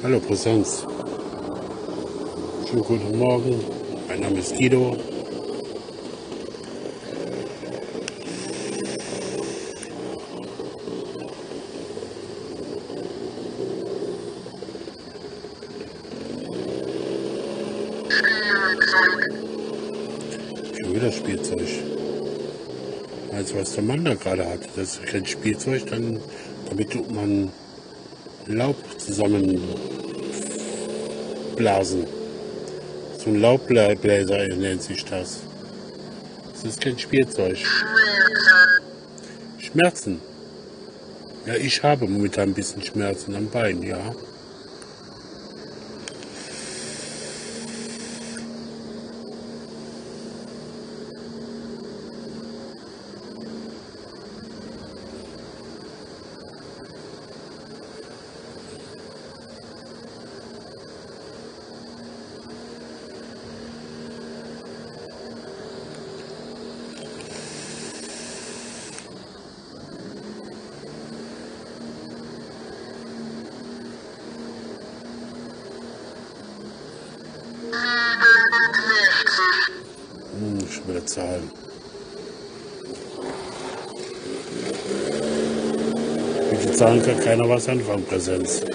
Hallo Präsenz. Schönen guten Morgen. Mein Name ist Guido. Schon wieder Spielzeug. Also was der Mann da gerade hat, das ist kein Spielzeug, damit tut man Laub zusammenblasen. So ein Laubbläser nennt sich das. Das ist kein Spielzeug. Schmerzen. Ja, ich habe momentan ein bisschen Schmerzen am Bein, ja. Schon wieder Zahlen. Mit den Zahlen kann keiner was anfangen, Präsenz.